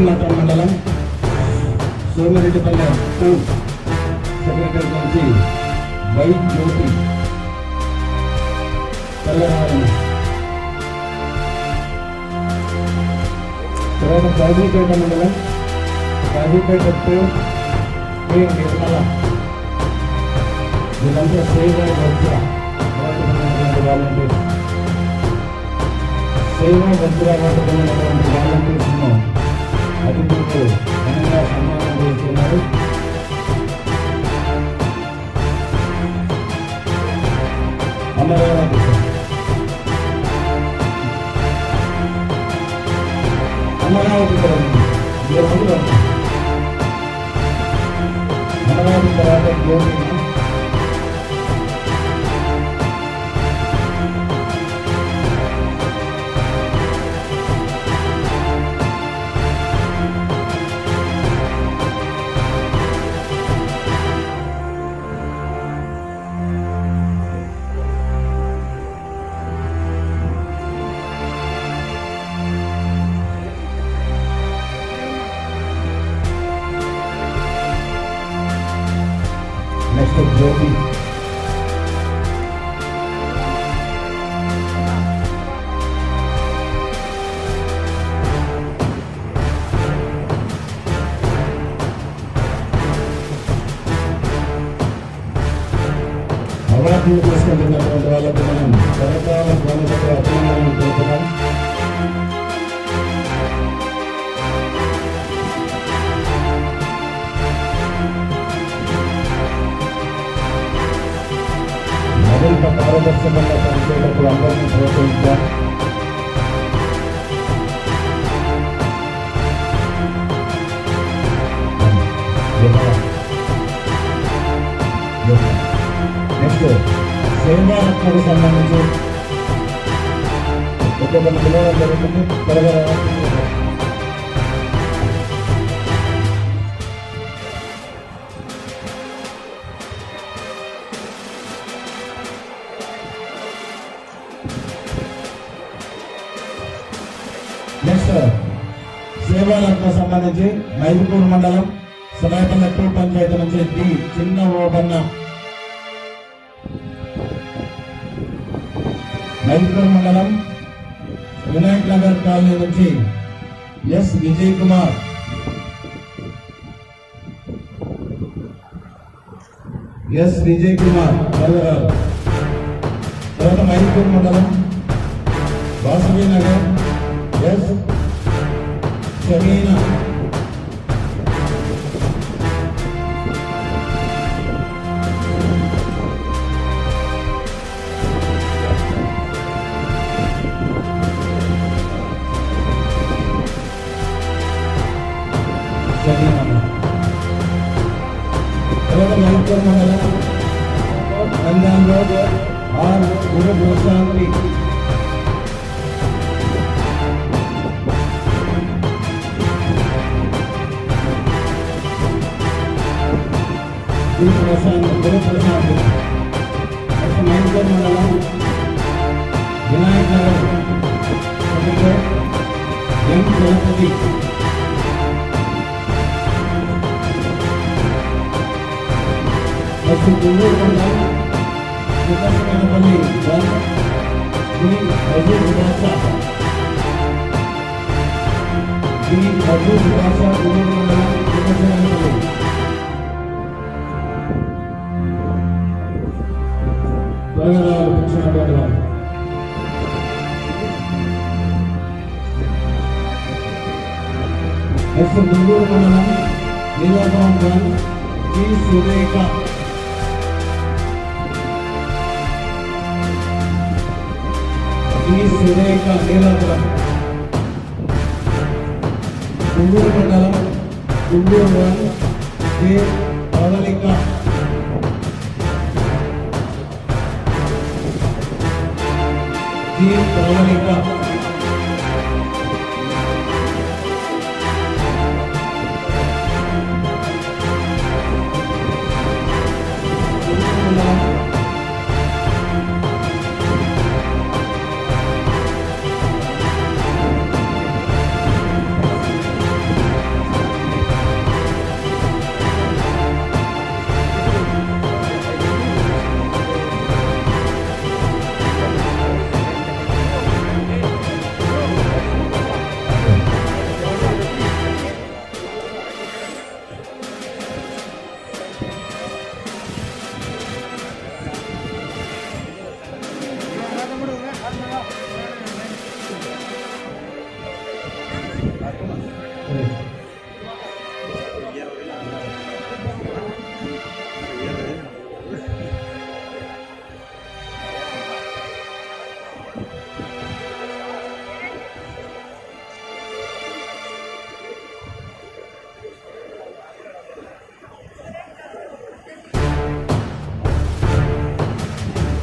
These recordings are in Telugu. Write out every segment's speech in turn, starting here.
వేములవాడ మండలం సోమిరెడ్డిపల్లె టౌన్ సెక్రటరీ నుంచి వై జ్యోతి తెల్లరాయని. తర్వాత కాజీపేట మండలం కాజీపేట టౌన్ కే నిర్మల. వీళ్ళంతా సేవ వజ్ర వాలంటీర్స్. సేవ వజ్ర వాడుతున్నటువంటి వాలంటీర్స్ను అతిథులకు ఘనంగా సన్మానం చేస్తున్నారు. అమరావతి అమరావతి అమరావతి తర్వాత జ్యోతి. నెక్స్ట్ జ్యోతి. అవార్డులు తీసుకుంటున్నటువంటి వాళ్ళకు మనం సరకాల గవర్నమెంట్ అభినందనలు తెలుపుతాం. మరింత పారదర్శకంగా పనిచేటప్పుడు అందరినీ ప్రోత్సహించాం. నెక్స్ట్ సేవారత్నకు సంబంధించి ఒక్కొక్కరు పిలవడం జరుగుతుంది. త్వరగా నెక్స్ట్ సేవాలకు సంబంధించి మైదుకూరు మండలం సరాయపల్లె టూ పంచాయతీ నుంచి డి చిన్న ఓబన్న. మైదుకూరు మండలం వినాయక్ నగర్ కాలనీ నుంచి ఎస్ విజయ్ కుమార్. ఎస్ విజయ్ కుమార్ గారు. తర్వాత మైదుకూరు మండలం వాసవి నగర్ ఎస్ షమీనా. తర్వాత మైదుకూరు మండలం రంజాన్ రోడ్ ఆర్ గురు గోశాంతి. గురు ప్రశాంత్. మైదుకూరు మండలం వినాయక్ నగర్ ఎం చలపతి. గుంటూరు మండలం సుదర్శనపల్లి అజూజ్ భాష. అజూజ్ భాష గుంటూరు మండలం సుదర్శనపల్లి. త్వరగా వచ్చినటువంటి వారు నెక్స్ట్ గుంటూరు మండలం నీలాపురం జి సురేఖ. సురేఖ నీలాపురం. గుంటూరు మండలం గుంటూరు కే ప్రవళిక. జి ప్రవళిక.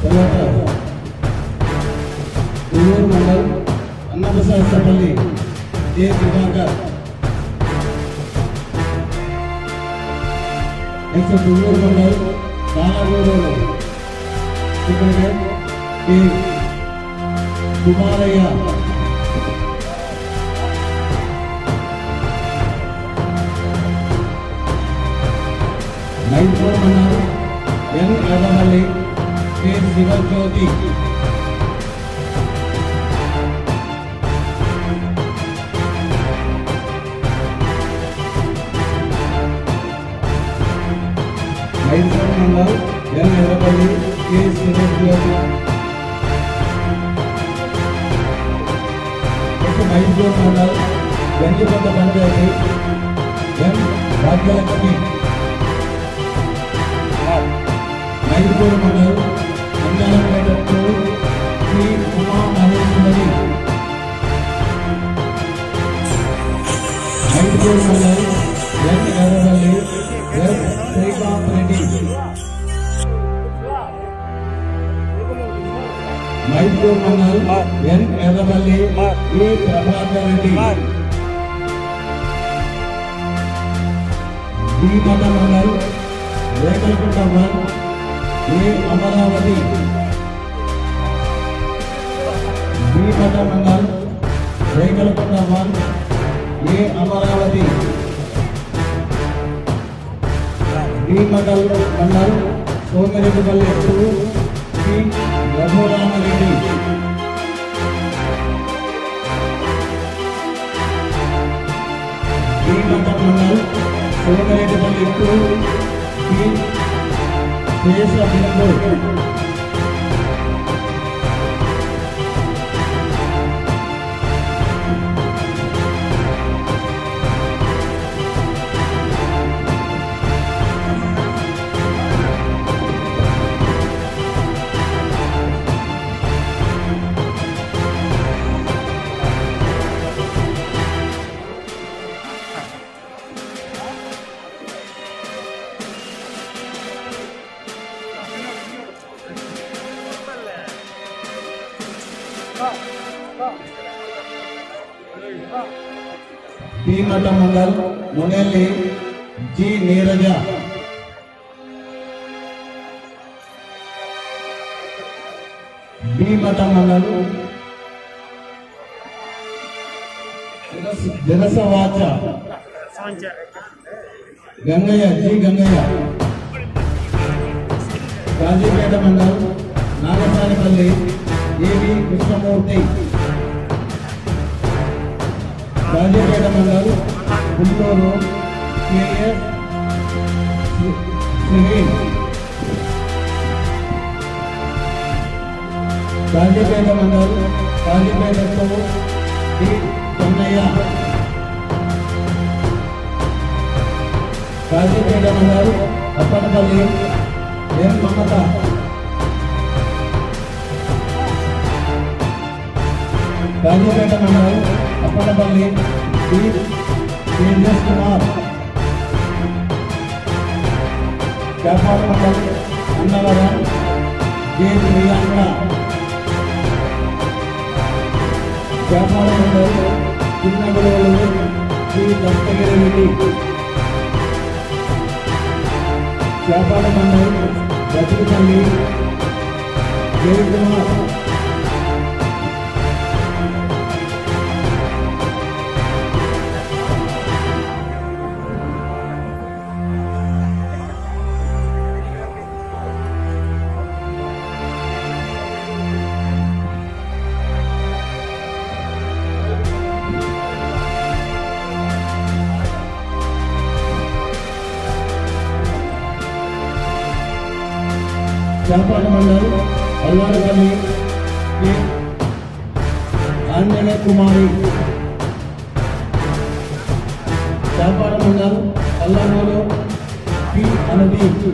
తర్వాత ఊరు మండల్ అన్నప్రసాదపల్లి ఏ దివాకర్. నెక్స్ట్ ఊరు mandal Kalagudur cricketer K Kumaraiah. Maipur mandal N Erramalli K Sivajyothi. Maipur mandal N Erramalli K Sivajyothi. Mysore mandal Ganjikonda panchayat M Bhagyalakshmi. Mysore mandal Anjanapeta Shri Uma Maheshwari. Mysore mandal N Erravalli S Srikanth Reddy. Mysore mandal N Erravalli E Prabhakar Reddy. Bhimata mandal Rekalakunta one A Amaravati. Bhimata mandal Rekalakunta one A Amaravati. Bhimatal mandal Somireddipalli two Shri Raghuramareddy. Bhimata mandal Somireddipalli two Shri Seshabindu. Bhimata mandal Munelli G Neeraja. Bhimata mandal జనసవాచ Gangaiah G Gangaiah. Kazipet mandal Nagasanipalli AV Krishnamurthy. Kazipet mandal Guntur KS Sunil. Kazipet mandal కాజీపేటతో D Chennaiah. Kazipet mandal Appanapalli N Mamata. Kazipet mandal Appanapalli D Tejas Kumar. వ్యాపార మండల్ అన్నవరం జే ప్రియాంక. వ్యాపార మండల్ చిన్నగూడూరు శ్రీ దస్తగిరి రెడ్డి. వ్యాపార మండల్ బతుకుపల్లి జయకుమార్. వ్యాపార మండల్ అల్వాడపల్లి కె ఆంజనేయ కుమారి. వ్యాపార మండల్ అల్లమూరు పి అనుదీప్.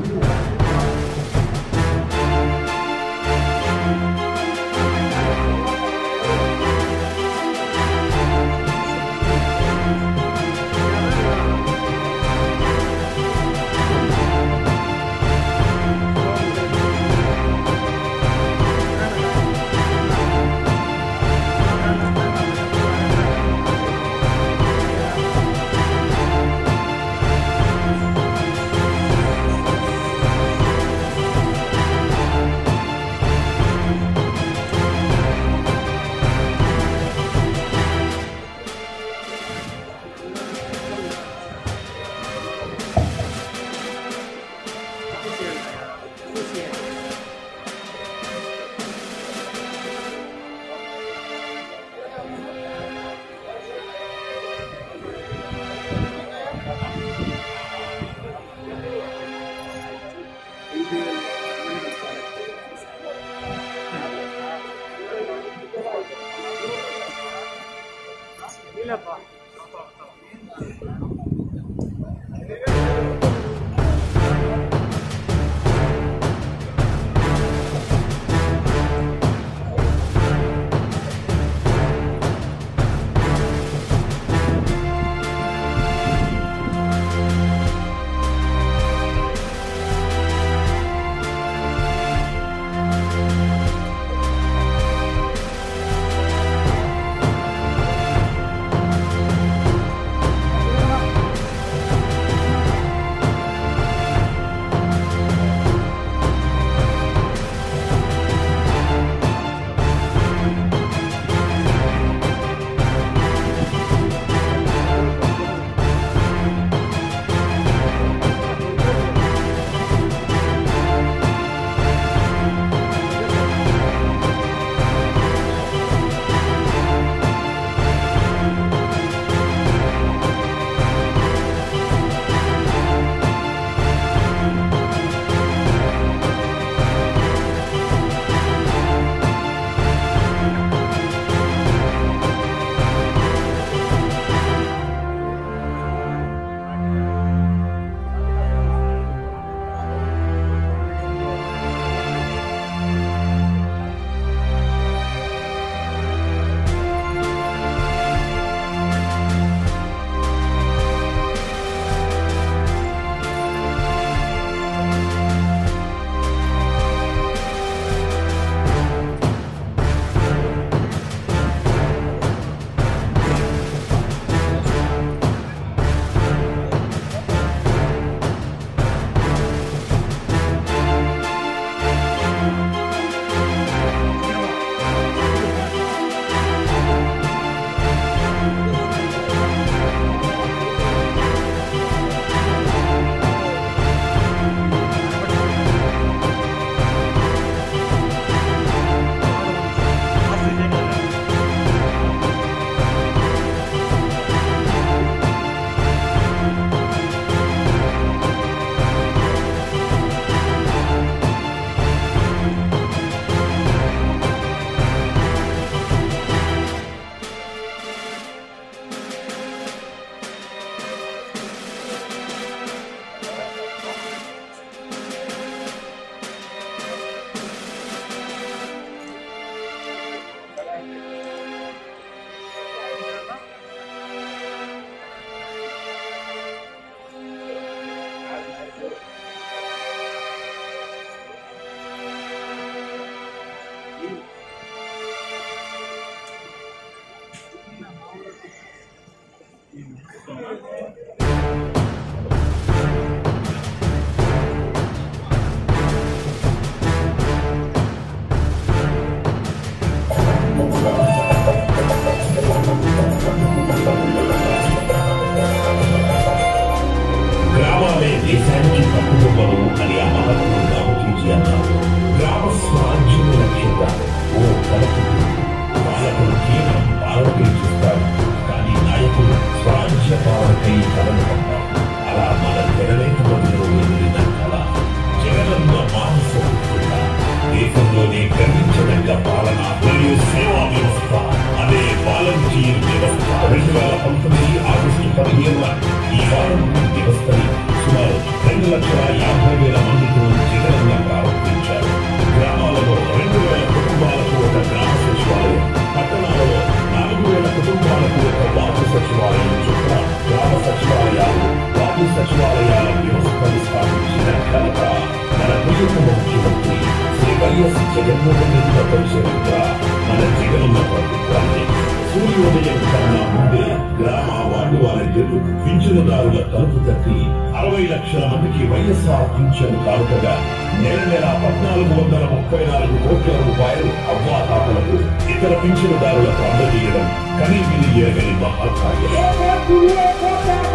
సూర్యోదయం కన్నా ముందే గ్రామ వార్డు వాలంటీర్లు పింఛనుదారుల తలుపు తట్టి 60 లక్షల మందికి వైఎస్ఆర్ పింఛను కానుకగా నెల 1434 కోట్ల రూపాయలు అవ్వాతాతలకు ఇతర పింఛనుదారులకు అందజేయడం కనీవిని ఎరగని మహాకార్యం.